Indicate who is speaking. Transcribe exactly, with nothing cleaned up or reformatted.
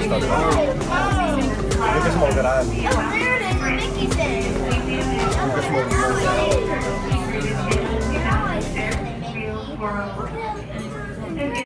Speaker 1: sta di là. Anche se muove grande.
Speaker 2: Oh, there it is, Mickey's there.
Speaker 1: Anche se muove grande.